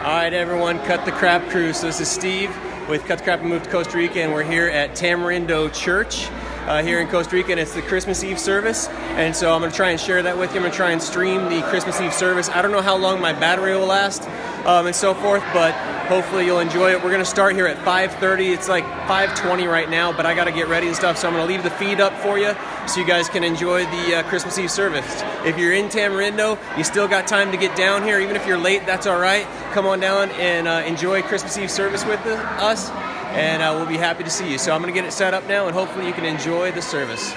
All right, everyone, Cut the Crap crew. So this is Steve with Cut the Crap and Move to Costa Rica, and we're here at Tamarindo Church here in Costa Rica, and it's the Christmas Eve service. And so I'm going to try and share that with you. I'm going to try and stream the Christmas Eve service. I don't know how long my battery will last and so forth, but hopefully you'll enjoy it. We're going to start here at 5:30. It's like 5:20 right now, but I got to get ready and stuff, so I'm going to leave the feed up for you so you guys can enjoy the Christmas Eve service. If you're in Tamarindo, you still got time to get down here. Even if you're late, that's all right. Come on down and enjoy Christmas Eve service with us, and we'll be happy to see you. So I'm going to get it set up now, and hopefully you can enjoy the service.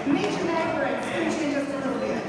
Nature mavericks, finishing just a little bit.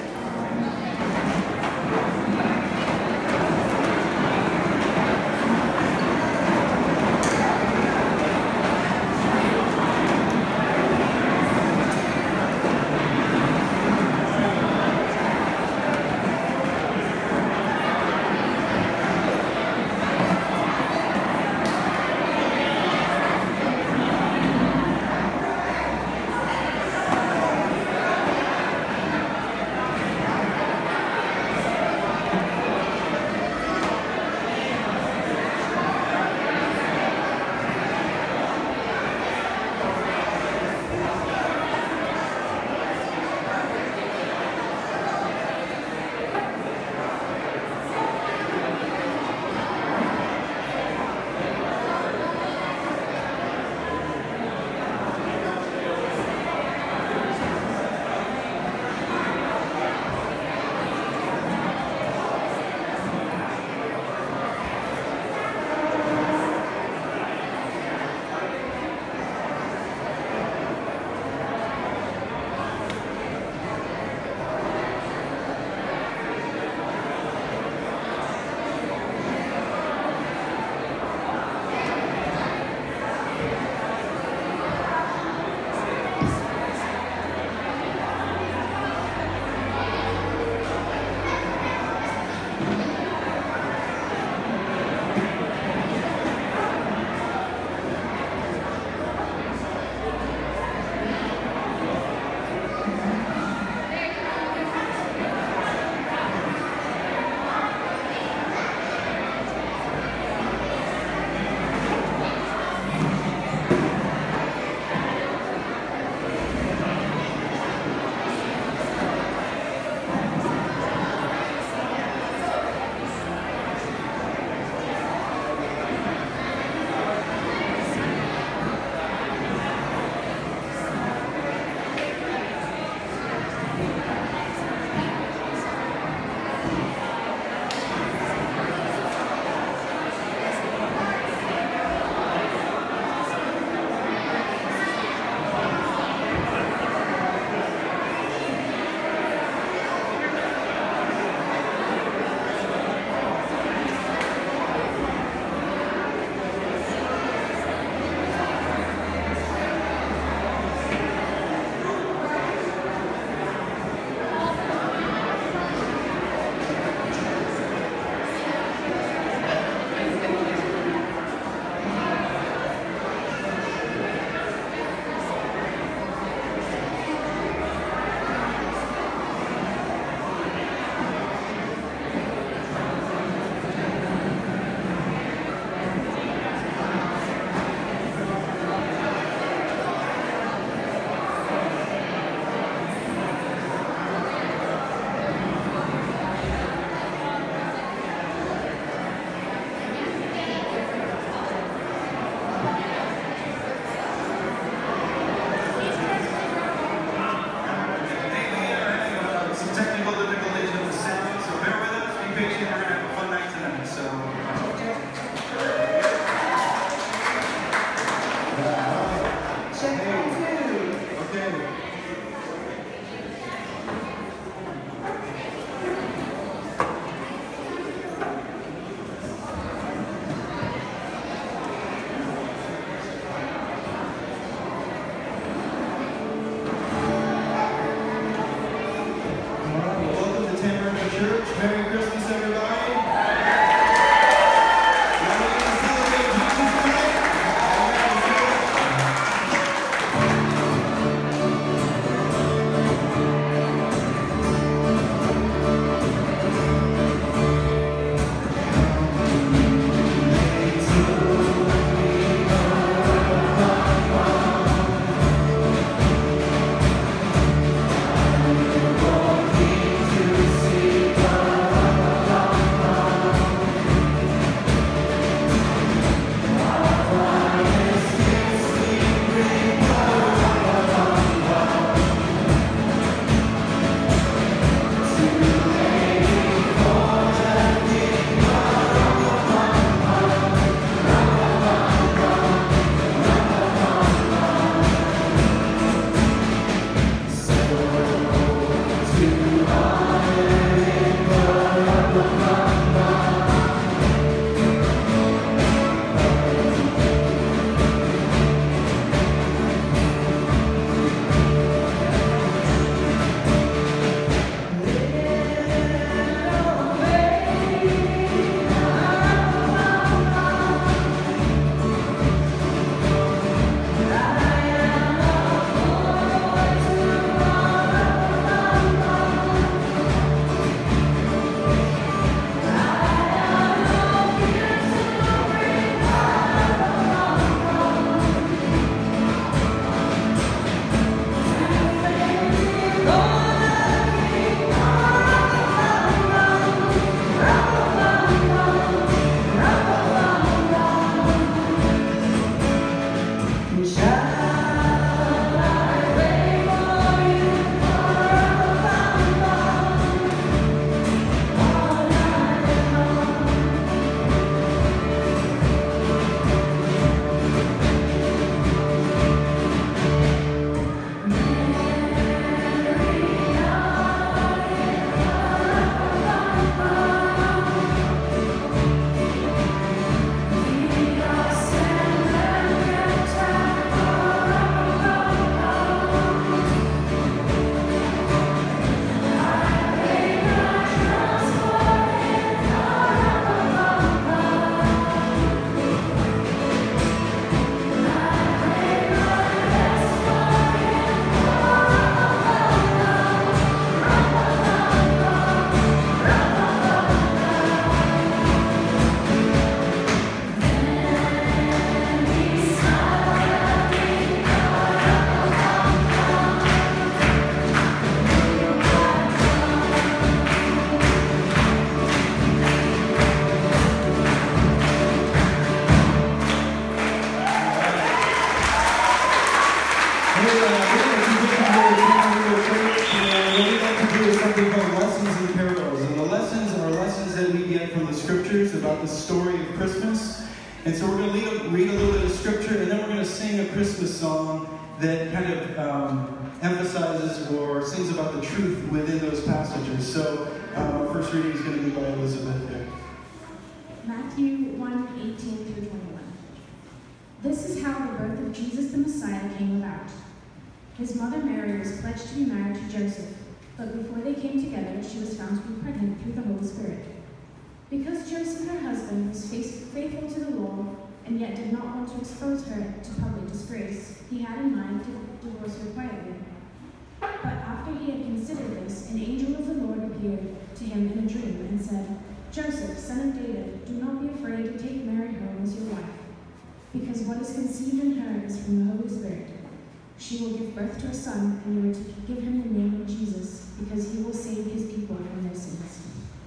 the story of Christmas. And so we're going to read a little bit of scripture, and then we're going to sing a Christmas song that kind of emphasizes or sings about the truth within those passages. So our first reading is going to be by Elizabeth here. Matthew 1:18-21. This is how the birth of Jesus the Messiah came about. His mother Mary was pledged to be married to Joseph, but before they came together, she was found to be pregnant through the Holy Spirit. Because Joseph, her husband, was faithful to the law, and yet did not want to expose her to public disgrace, he had in mind to divorce her quietly. But after he had considered this, an angel of the Lord appeared to him in a dream and said, Joseph, son of David, do not be afraid to take Mary home as your wife, because what is conceived in her is from the Holy Spirit. She will give birth to a son, and you are to give him the name of Jesus, because he will save his people from their sins.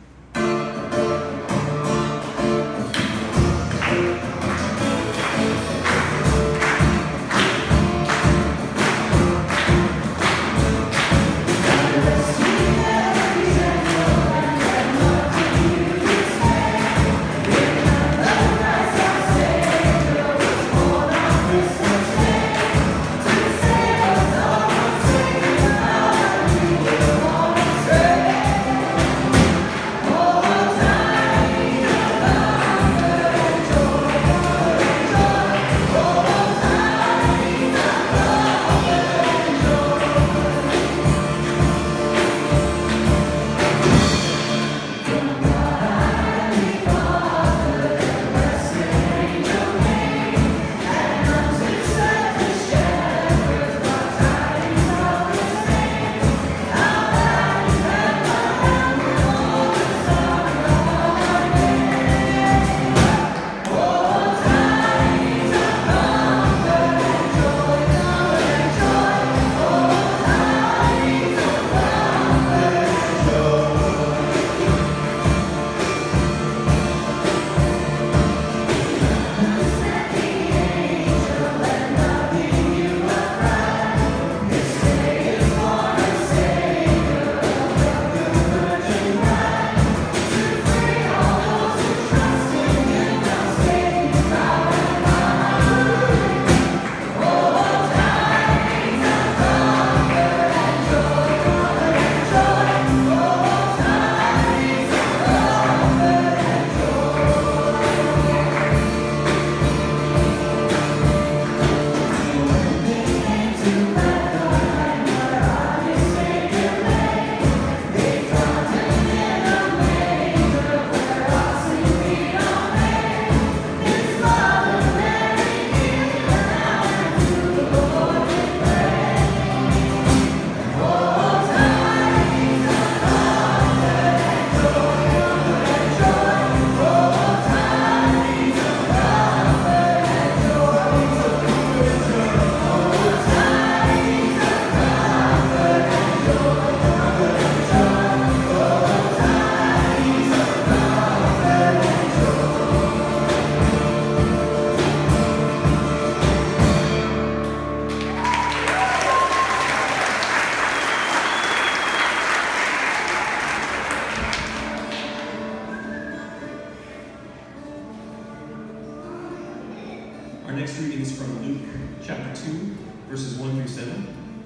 Our next reading is from Luke chapter 2, verses 1 through 7.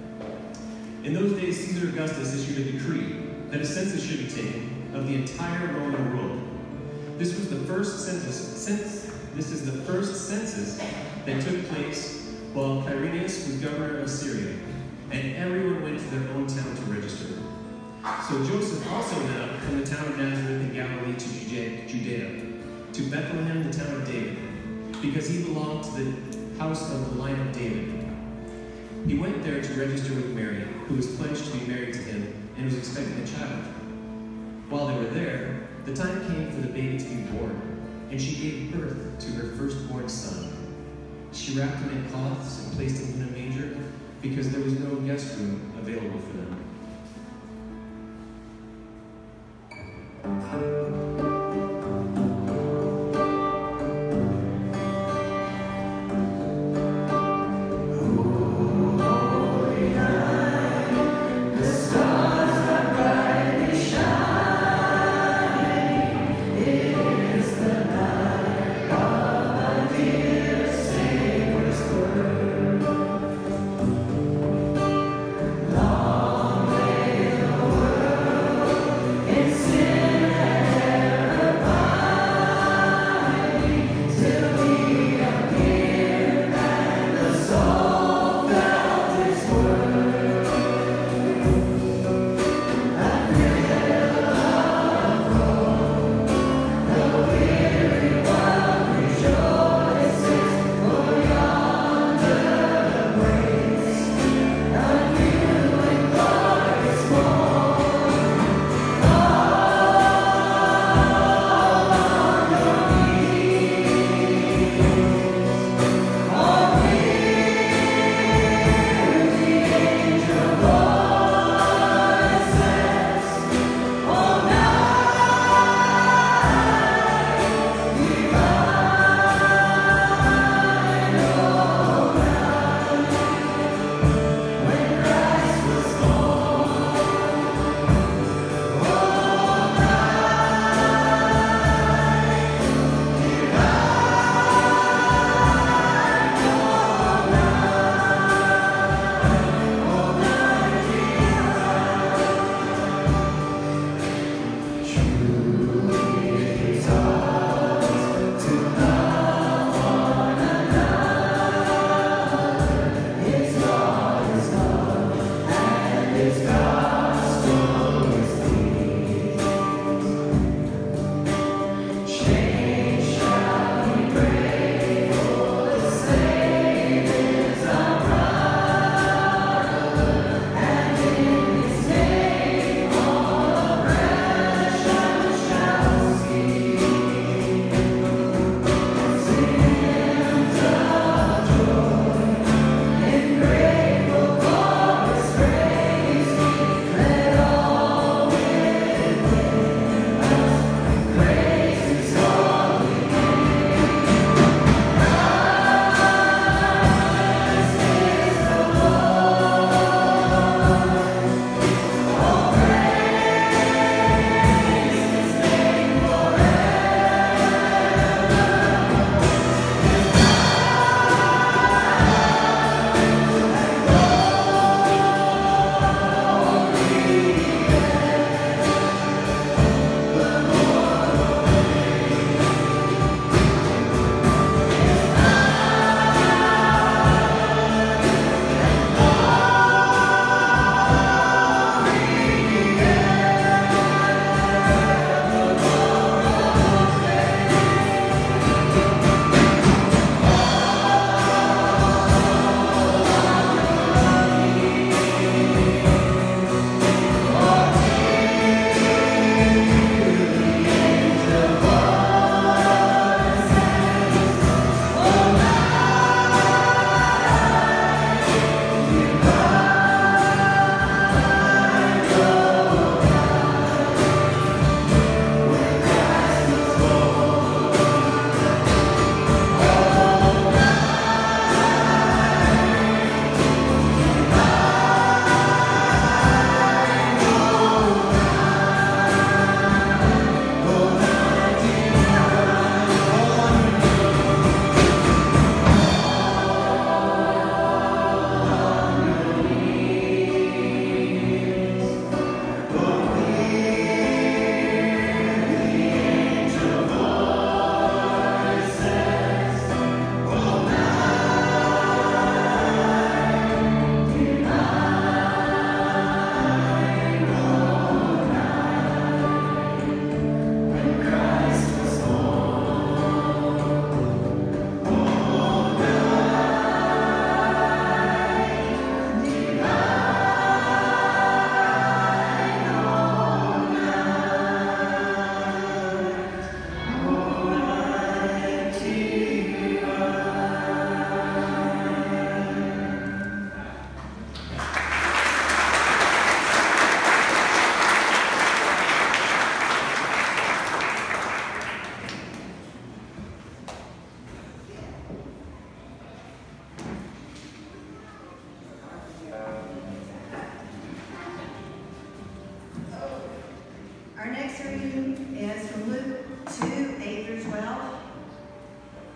In those days, Caesar Augustus issued a decree that a census should be taken of the entire Roman world. This was the first census. This is the first census that took place while Quirinius was governor of Syria, and everyone went to their own town to register. So Joseph also went up from the town of Nazareth in Galilee to Judea, to Bethlehem, the town of David, because he belonged to the house of the line of David. He went there to register with Mary, who was pledged to be married to him and was expecting a child. While they were there, the time came for the baby to be born, and she gave birth to her firstborn son. She wrapped him in cloths and placed him in a manger because there was no guest room available for them. The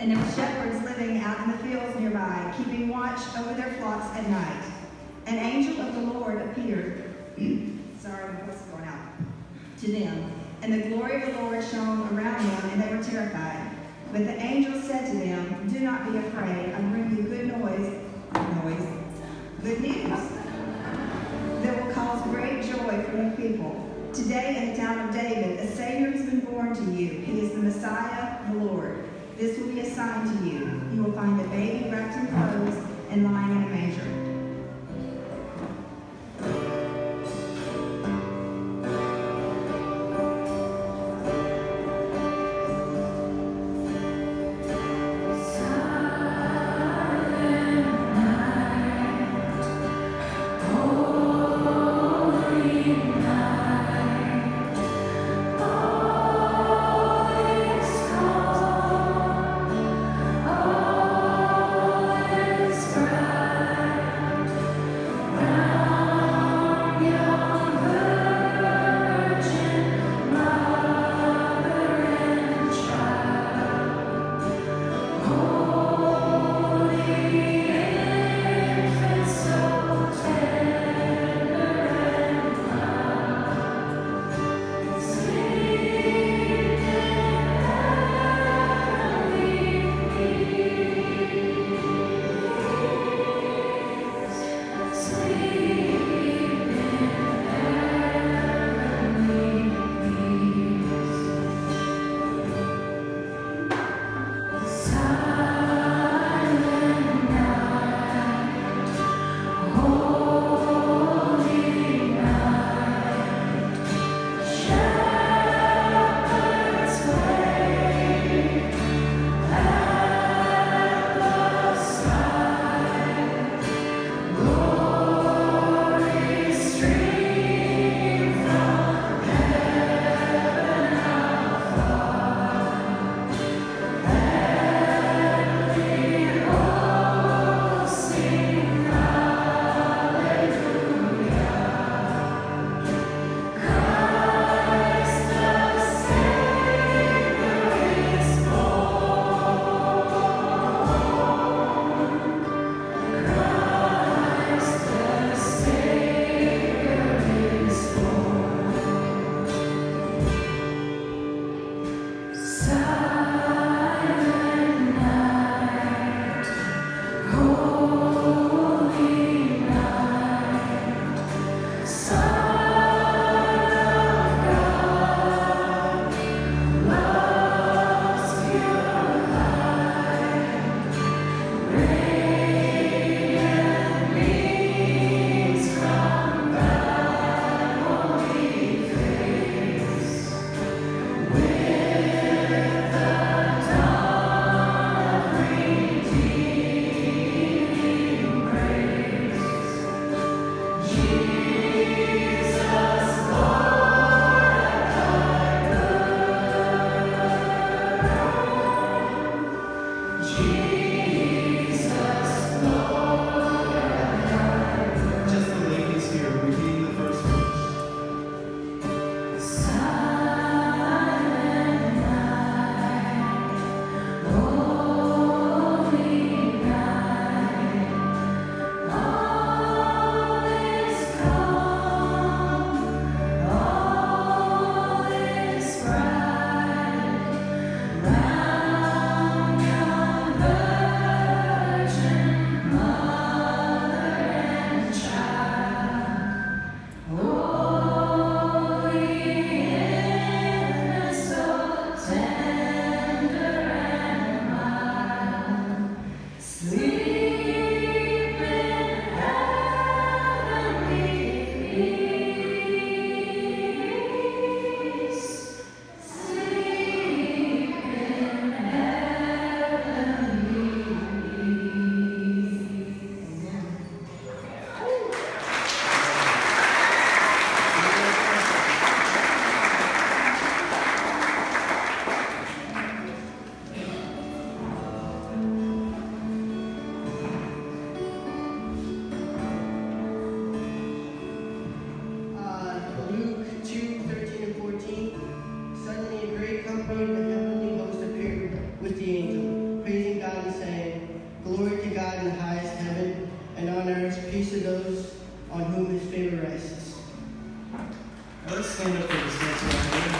and there were shepherds living out in the fields nearby, keeping watch over their flocks at night. An angel of the Lord appeared, sorry, my voice is going out, to them, and the glory of the Lord shone around them, and they were terrified. But the angel said to them, "Do not be afraid. I bring you good news that will cause great joy for you people. Today in the town of David, a Savior has been born to you. He is the Messiah, the Lord. This will be a sign to you. You will find a baby wrapped in clothes and lying in a manger." stand up for this next one.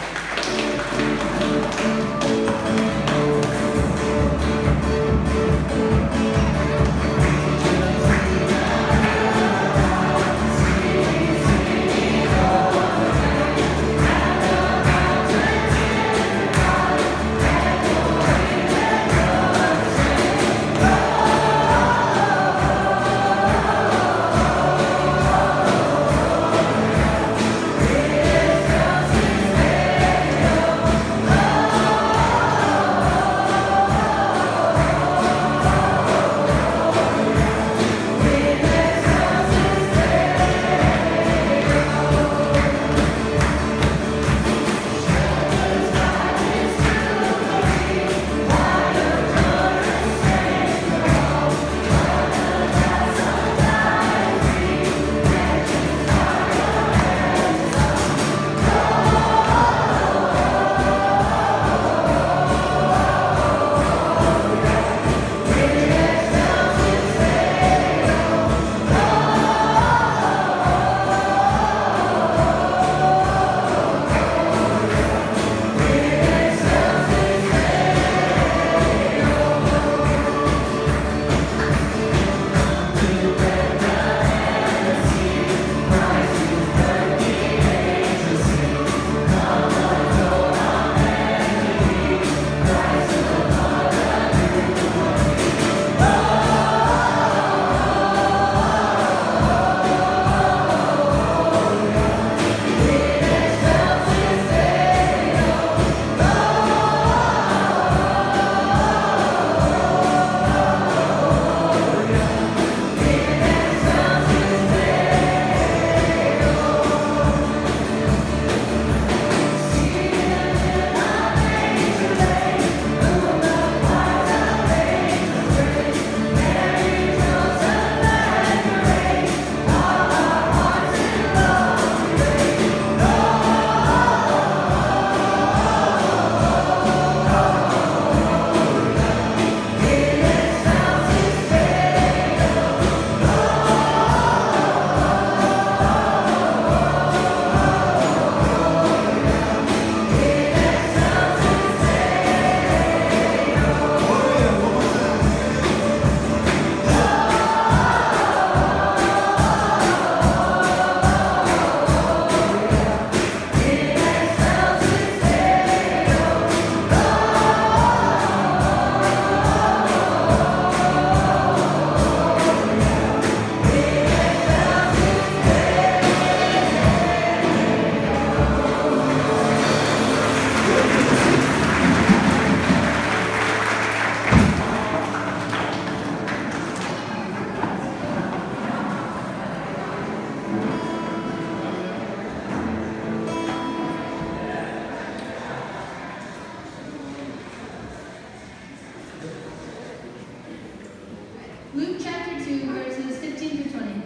Luke chapter 2, verses 15 through 20.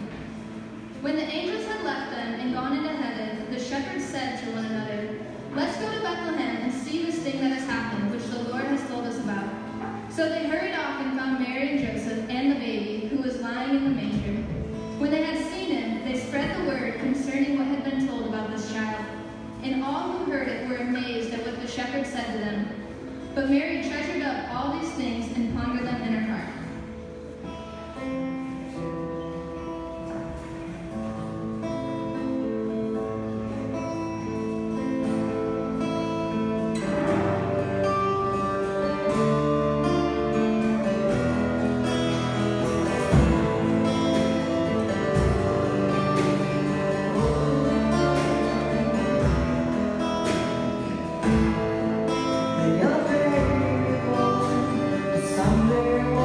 When the angels had left them and gone into heaven, the shepherds said to one another, "Let's go to Bethlehem and see this thing that has happened, which the Lord has told us about." So they hurried off and found Mary and Joseph and the baby, who was lying in the manger. When they had seen him, they spread the word concerning what had been told about this child. And all who heard it were amazed at what the shepherds said to them. But Mary treasured up all these things and pondered them in her heart. The young baby born, someday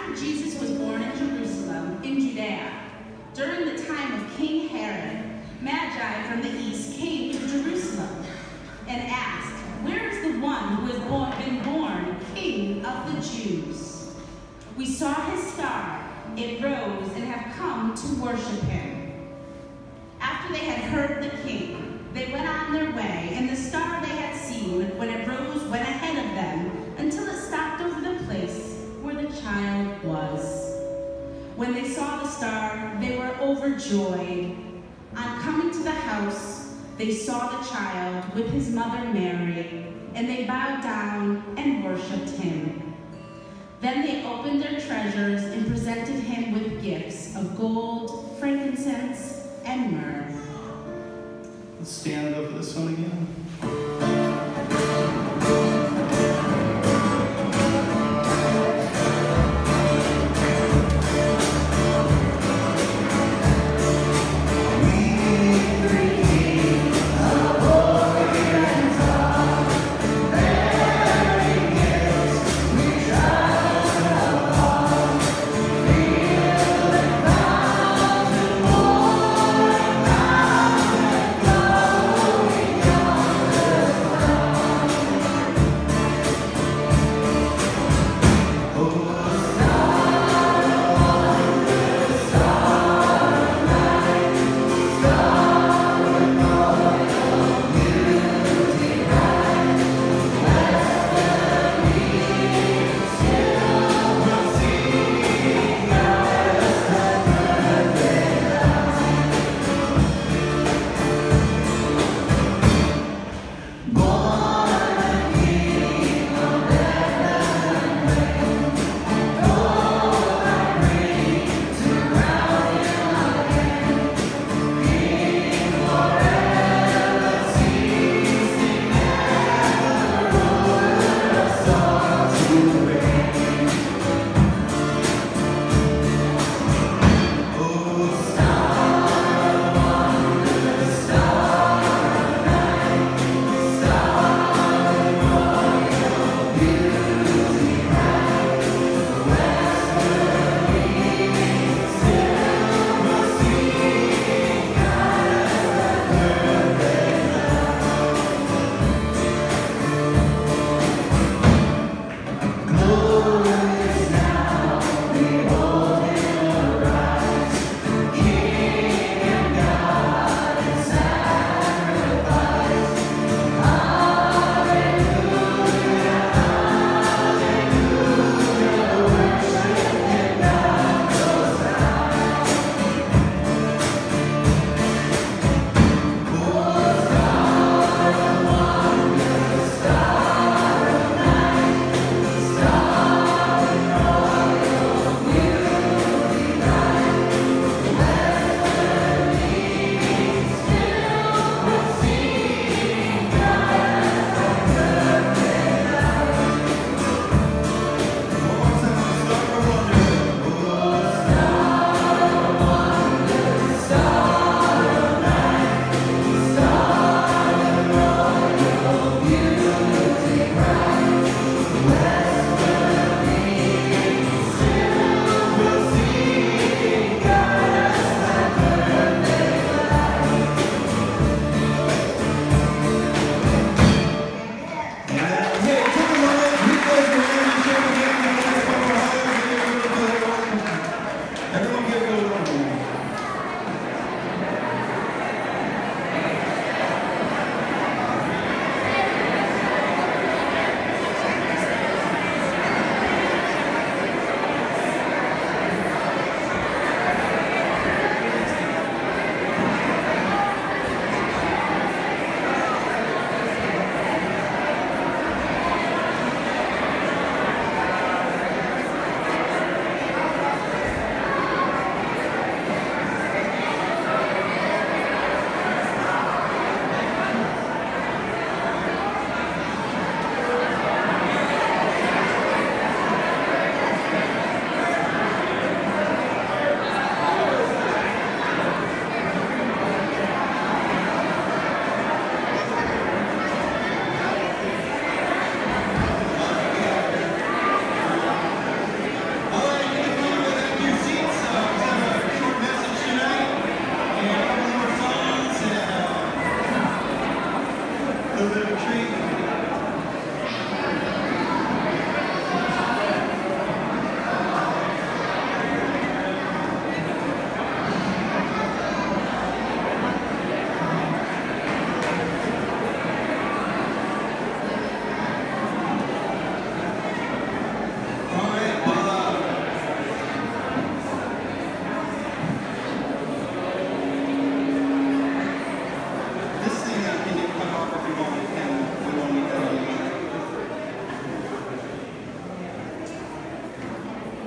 After Jesus was born in Jerusalem, in Judea, during the time of King Herod, Magi from the east came to Jerusalem and asked, "Where is the one who has been born King of the Jews? We saw his star. It rose and have come to worship him." After they had heard the king, they went on their way, and the star they had seen when it rose went ahead of them until it stopped over the place where the child was. When they saw the star, they were overjoyed. On coming to the house, they saw the child with his mother Mary, and they bowed down and worshipped him. Then they opened their treasures and presented him with gifts of gold, frankincense, and myrrh. Let's stand up for this one again. Glory,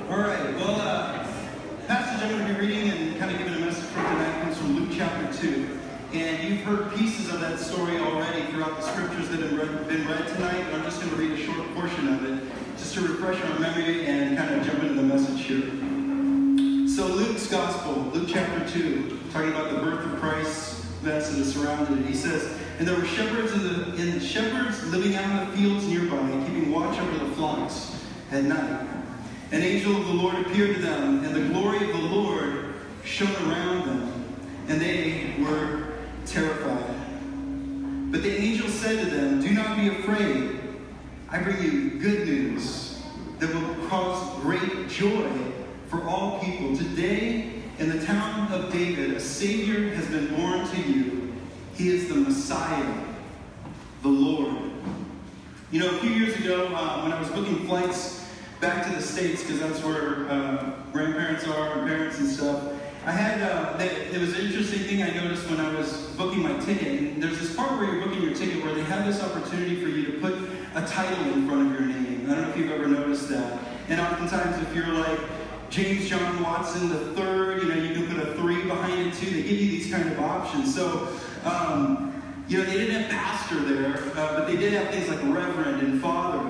All right, well, passage I'm going to be reading and kind of giving a message for tonight comes from Luke chapter 2. And you've heard pieces of that story already throughout the scriptures that have been read tonight, but I'm just going to read a short portion of it just to refresh our memory and kind of jump into the message here. So Luke's gospel, Luke chapter 2, talking about the birth of Christ, events that surrounded it. He says, "And there were shepherds shepherds living out in the fields nearby, keeping watch over the flocks at night. An angel of the Lord appeared to them, and the glory of the Lord shone around them, and they were terrified. But the angel said to them, 'Do not be afraid. I bring you good news that will cause great joy for all people. Today, in the town of David, a Savior has been born to you. He is the Messiah, the Lord.'" You know, a few years ago, when I was booking flights back to the States, because that's where grandparents are and parents and stuff, I had, it was an interesting thing I noticed when I was booking my ticket. And there's this part where you're booking your ticket where they have this opportunity for you to put a title in front of your name. I don't know if you've ever noticed that. And oftentimes if you're like James John Watson III, you know, you can put a 3 behind it too. They give you these kind of options. So, you know, they didn't have pastor there, but they did have things like reverend and father.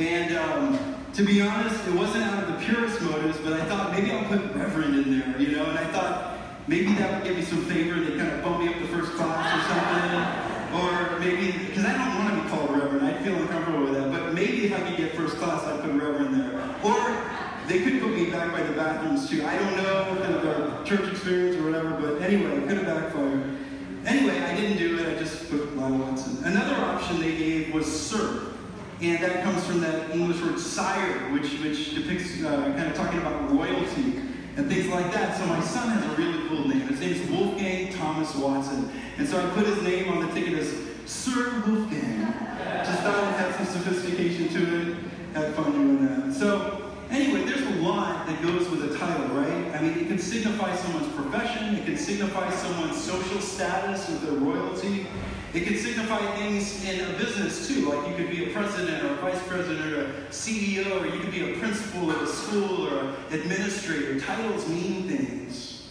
And to be honest, it wasn't out of the purest motives, but I thought maybe I'll put reverend in there, you know, and I thought maybe that would give me some favor. They kind of bump me up to first class or something. Or maybe, because I don't want to be called reverend, I'd feel uncomfortable with that, but maybe if I could get first class, I'd put reverend there. Or they could put me back by the bathrooms too. I don't know if it was a church experience or whatever, but anyway, it could have backfired. Anyway, I didn't do it, I just put Lyle Watson. Another option they gave was sir. And that comes from that English word sire, which depicts kind of talking about royalty and things like that. So my son has a really cool name. His name is Wolfgang Thomas Watson. And so I put his name on the ticket as Sir Wolfgang. Just thought it had some sophistication to it. Had fun doing that. So anyway, there's a lot that goes with a title, right? I mean, it can signify someone's profession. It can signify someone's social status with their royalty. It can signify things in a business too, like you could be a president or a vice president or a CEO, or you could be a principal at a school or an administrator. Titles mean things.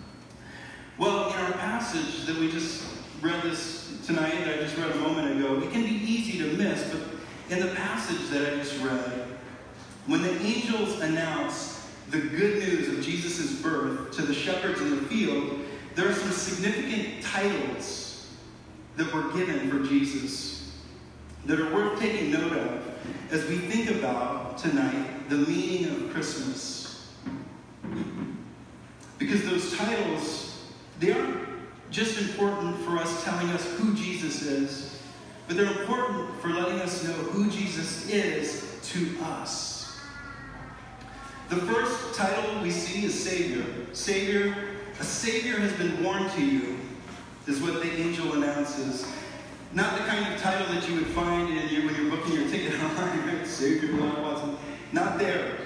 Well, in our passage that we just read this tonight, that I just read a moment ago, it can be easy to miss, but in the passage that I just read, when the angels announce the good news of Jesus' birth to the shepherds in the field, there are some significant titles that were given for Jesus that are worth taking note of as we think about tonight the meaning of Christmas. Because those titles, they aren't just important for us telling us who Jesus is, but they're important for letting us know who Jesus is to us. The first title we see is Savior. Savior, a Savior has been born to you, is what the angel announces. Not the kind of title that you would find when you're booking your ticket online, right? Savior, Watson. Not there.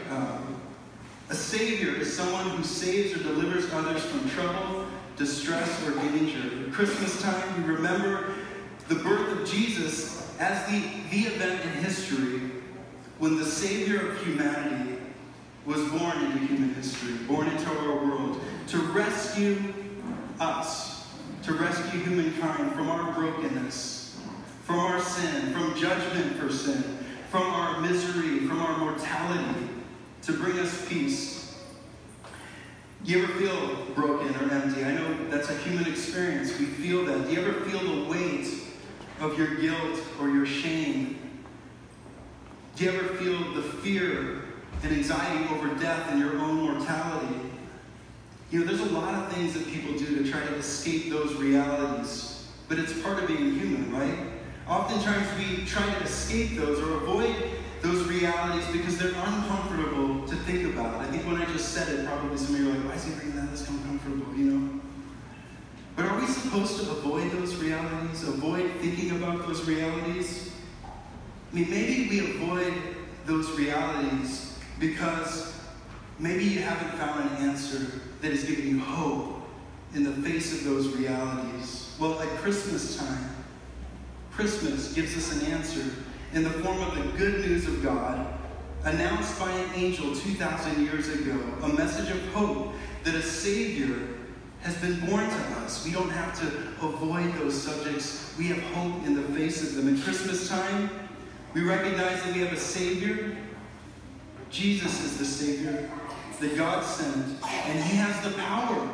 A Savior is someone who saves or delivers others from trouble, distress, or danger. At Christmas time, we remember the birth of Jesus as the event in history when the Savior of humanity was born into human history, born into our world, to rescue us, to rescue humankind from our brokenness, from our sin, from judgment for sin, from our misery, from our mortality, to bring us peace. Do you ever feel broken or empty? I know that's a human experience. We feel that. Do you ever feel the weight of your guilt or your shame? Do you ever feel the fear and anxiety over death and your own mortality? You know, there's a lot of things that people do to try to escape those realities, but it's part of being human, right? Oftentimes we try to escape those or avoid those realities because they're uncomfortable to think about. I think when I just said it, probably some of you are like, why is he bringing that? That's uncomfortable, you know? But are we supposed to avoid those realities? Avoid thinking about those realities? I mean, maybe we avoid those realities because maybe you haven't found an answer that is giving you hope in the face of those realities. Well, at Christmas time, Christmas gives us an answer in the form of the good news of God announced by an angel 2,000 years ago, a message of hope that a Savior has been born to us. We don't have to avoid those subjects. We have hope in the face of them. At Christmas time, we recognize that we have a Savior. Jesus is the Savior that God sent, and He has the power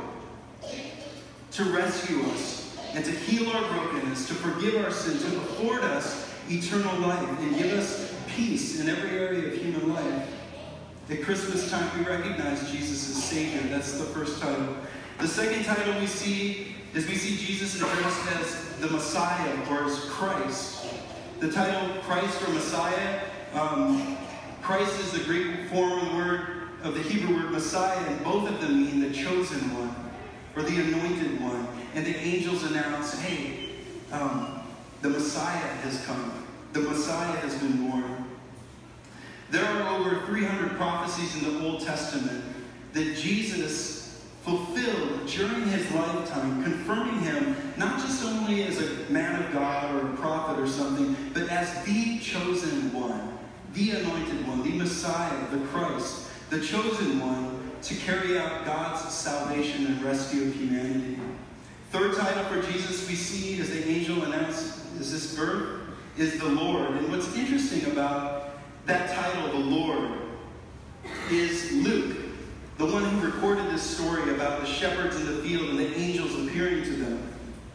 to rescue us and to heal our brokenness, to forgive our sins, to afford us eternal life, and give us peace in every area of human life. At Christmas time, we recognize Jesus as Savior. That's the first title. The second title we see is we see Jesus addressed as the Messiah, or as Christ. The title Christ or Messiah, Christ is the Greek form of the Hebrew word Messiah, and both of them mean the chosen one, or the anointed one. And the angels announce, hey, the Messiah has come. The Messiah has been born. There are over 300 prophecies in the Old Testament that Jesus fulfilled during His lifetime, confirming Him not just only as a man of God or a prophet or something, but as the chosen one, the anointed one, the Messiah, the Christ, the chosen one to carry out God's salvation and rescue of humanity. Third title for Jesus we see as the angel announced as His birth is the Lord. And what's interesting about that title, the Lord, is Luke, the one who recorded this story about the shepherds in the field and the angels appearing to them.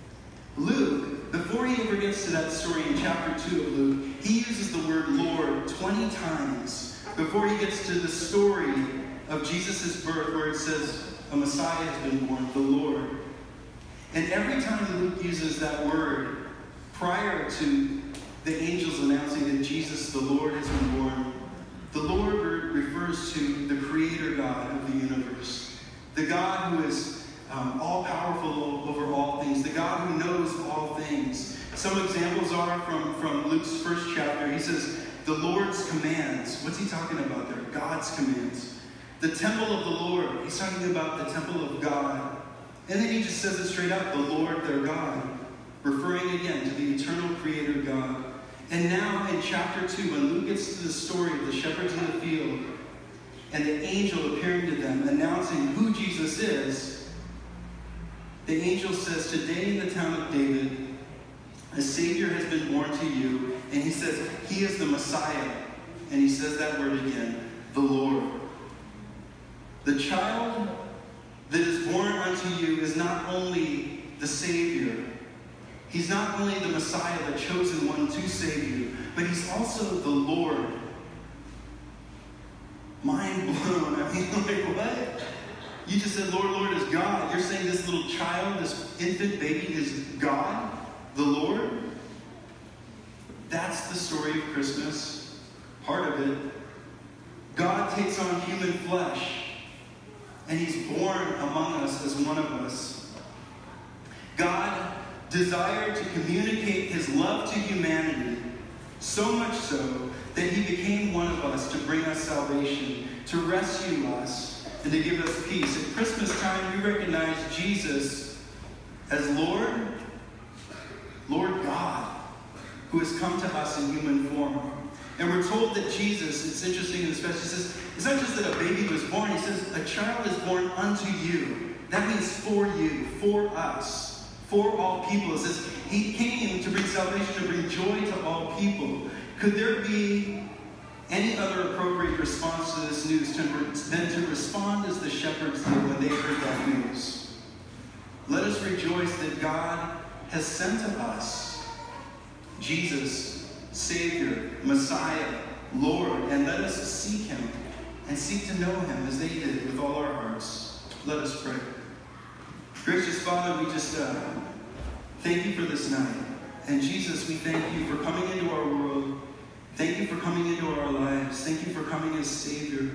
Luke, before he ever gets to that story in chapter 2 of Luke, he uses the word Lord 20 times before he gets to the story of Jesus' birth, where it says a Messiah has been born, the Lord. And every time Luke uses that word prior to the angels announcing that Jesus, the Lord, has been born, the Lord refers to the Creator God of the universe, the God who is all-powerful over all things, the God who knows all things. Some examples are from Luke's first chapter. He says, the Lord's commands. What's he talking about there? God's commands. The temple of the Lord. He's talking about the temple of God. And then he just says it straight out, the Lord, their God, referring again to the eternal Creator God. And now in chapter 2, when Luke gets to the story of the shepherds in the field and the angel appearing to them, announcing who Jesus is, the angel says, today in the town of David, a Savior has been born to you. And he says, He is the Messiah. And he says that word again, the Lord. The child that is born unto you is not only the Savior. He's not only the Messiah, the chosen one to save you, but He's also the Lord. Mind blown. I mean, like, what? You just said, Lord, Lord is God. You're saying this little child, this infant baby is God, the Lord? That's the story of Christmas. Part of it. God takes on human flesh, and He's born among us as one of us. God desired to communicate His love to humanity, so much so that He became one of us to bring us salvation, to rescue us, and to give us peace. At Christmas time, we recognize Jesus as Lord God, who has come to us in human form. And we're told that Jesus, it's interesting in this passage, he says, it's not just that a baby was born, he says, a child is born unto you. That means for you, for us. For all people. It says, He came to bring salvation, to bring joy to all people. Could there be any other appropriate response to this news than to respond as the shepherds did when they heard that news? Let us rejoice that God has sent to us Jesus, Savior, Messiah, Lord, and let us seek Him and seek to know Him as they did with all our hearts. Let us pray. Gracious Father, we just thank You for this night. And Jesus, we thank You for coming into our world. Thank You for coming into our lives. Thank You for coming as Savior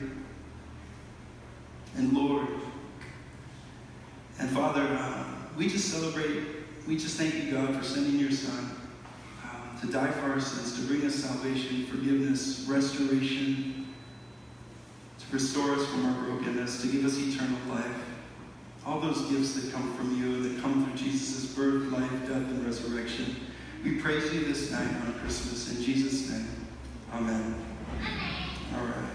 and Lord. And Father, we just celebrate, we just thank You, God, for sending Your Son to die for our sins, to bring us salvation, forgiveness, restoration, to restore us from our brokenness, to give us eternal life. All those gifts that come from You, that come through Jesus' birth, life, death, and resurrection. We praise You this night on Christmas. In Jesus' name, amen. All right.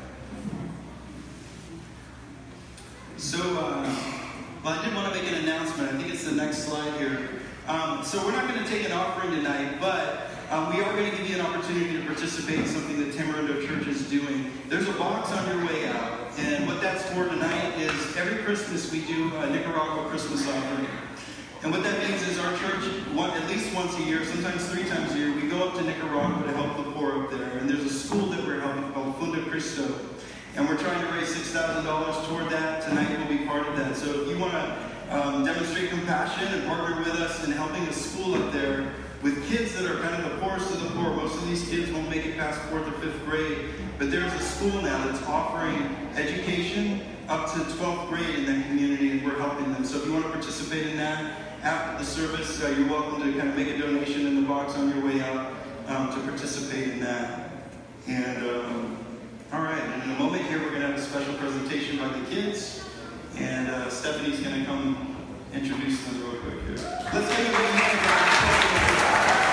So, well, I did want to make an announcement. I think it's the next slide here. So we're not going to take an offering tonight, but we are going to give you an opportunity to participate in something that Tamarindo Church is doing. There's a box on your way out, and what that's for tonight is every Christmas we do a Nicaragua Christmas offering. And what that means is our church, at least once a year, sometimes 3 times a year, we go up to Nicaragua to help the poor up there. And there's a school that we're helping called Funda Cristo. And we're trying to raise $6,000 toward that. Tonight will be part of that. So if you want to demonstrate compassion and partner with us in helping a school up there with kids that are kind of the poorest of the poor. Most of these kids won't make it past 4th or 5th grade. But there's a school now that's offering education up to 12th grade in that community, and we're helping them. So if you want to participate in that, after the service, you're welcome to kind of make a donation in the box on your way out to participate in that. And all right, and in a moment here, we're going to have a special presentation by the kids, and Stephanie's going to come introduce them real quick here. Let's give a big hand.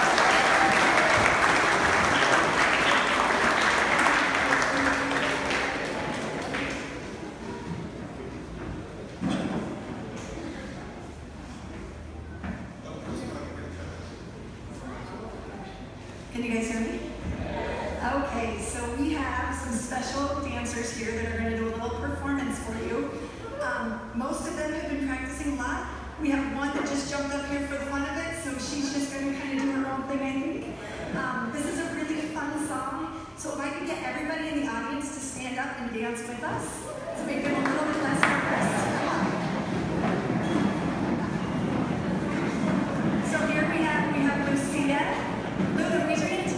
Can you guys hear me? Okay, so we have some special dancers here that are going to do a little performance for you. Most of them have been practicing a lot. We have one that just jumped up here for the fun of it, so she's just going to kind of do her own thing, I think. This is a really fun song, so if I could get everybody in the audience to stand up and dance with us to make it a little bit less nervous. So here we have Lucia. Lulu, raise your hand.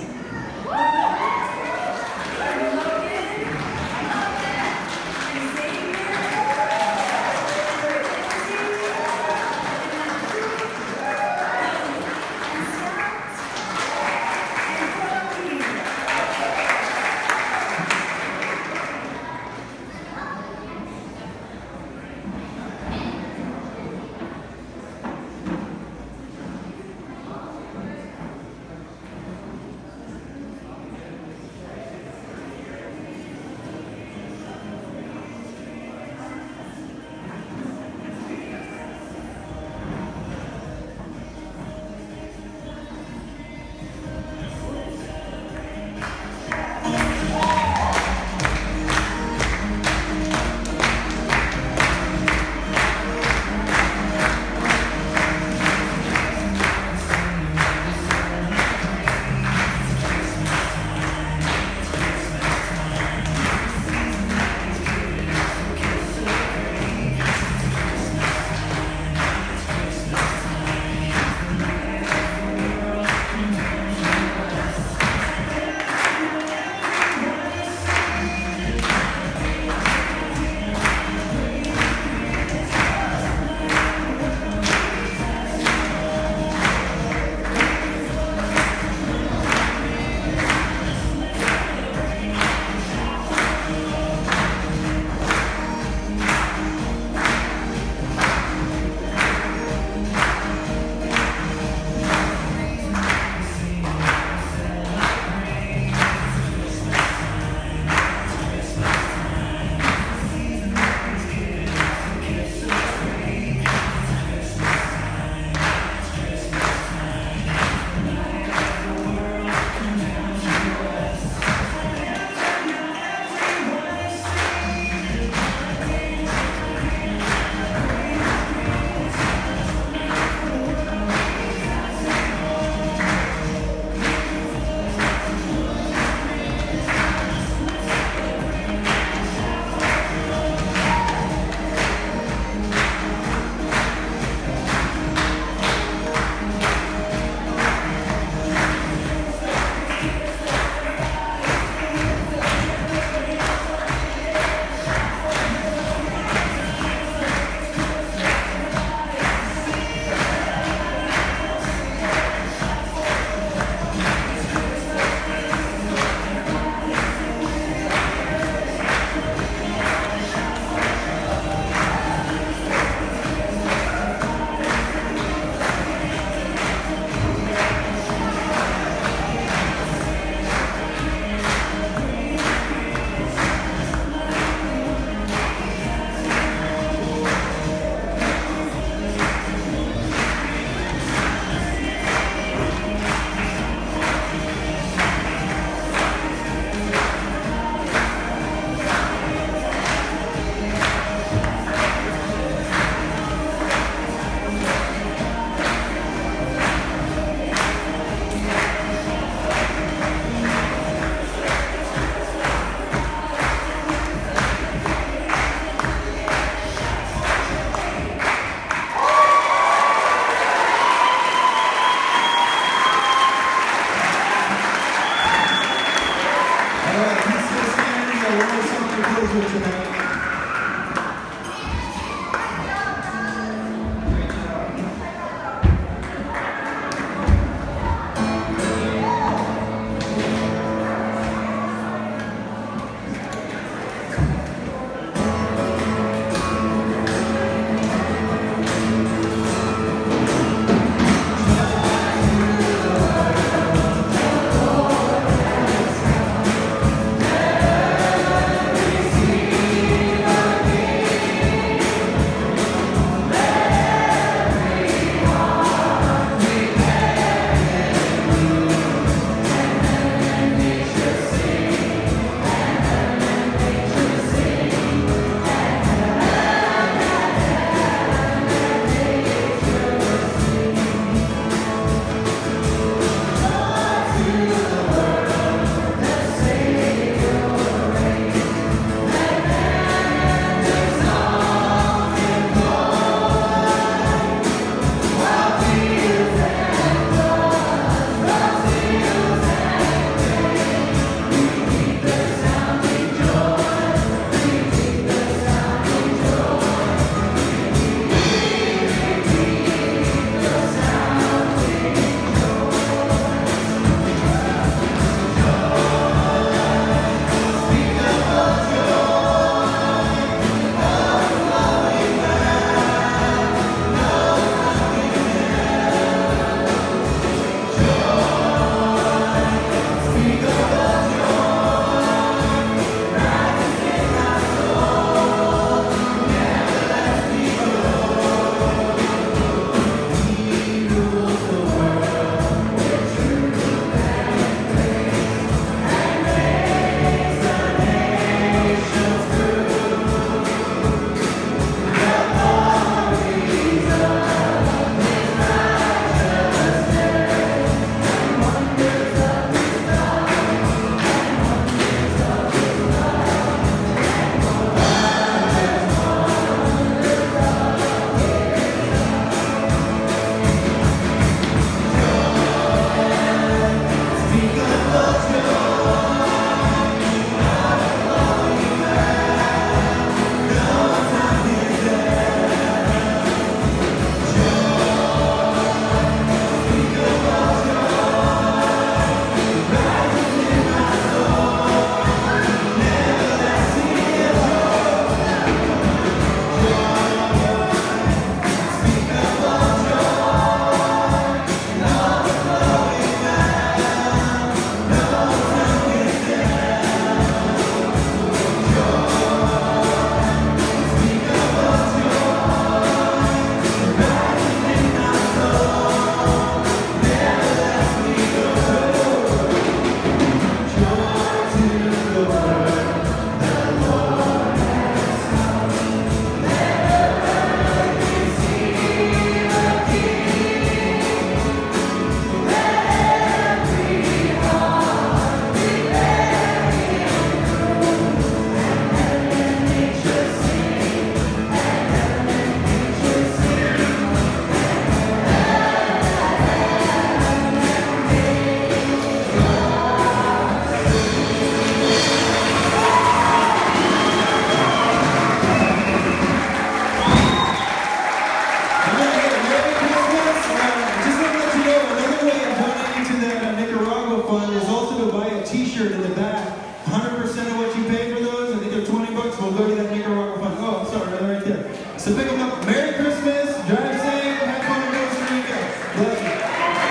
So pick them up. Merry Christmas. Drive safe. Have fun in Costa Rica. Love you.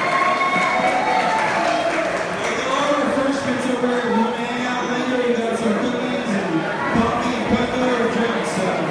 There's all refreshments over here. If you want to hang out later, we got some cookies and coffee and cocoa or drinks.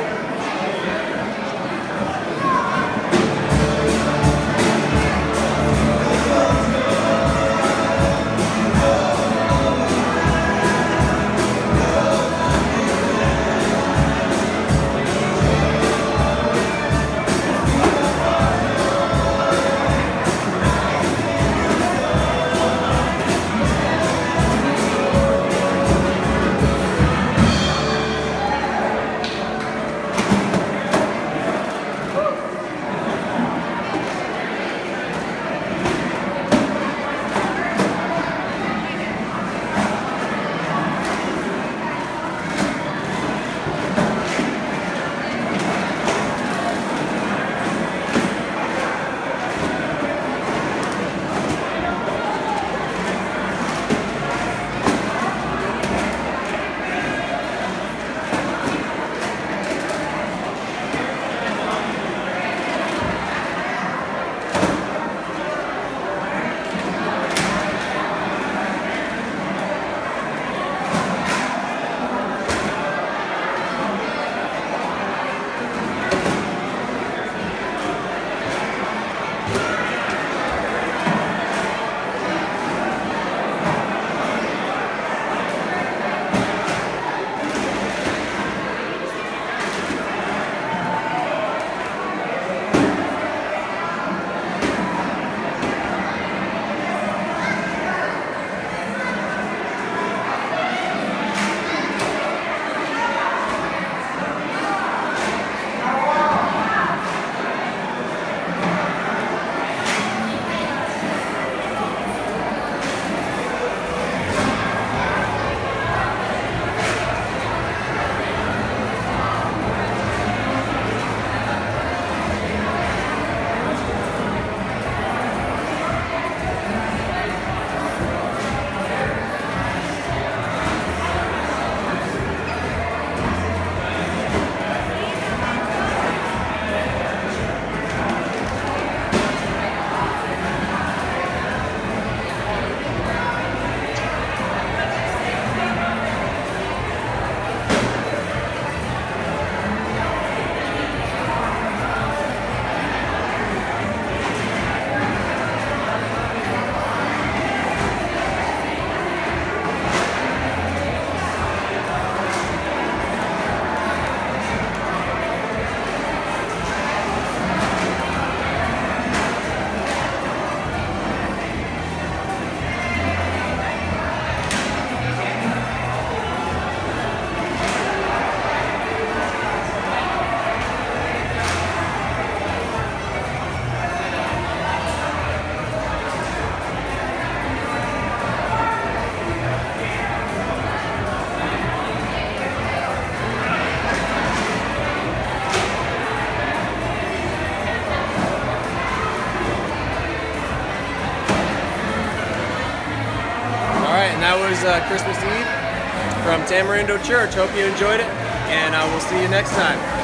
That was Christmas Eve from Tamarindo Church. Hope you enjoyed it, and we'll see you next time.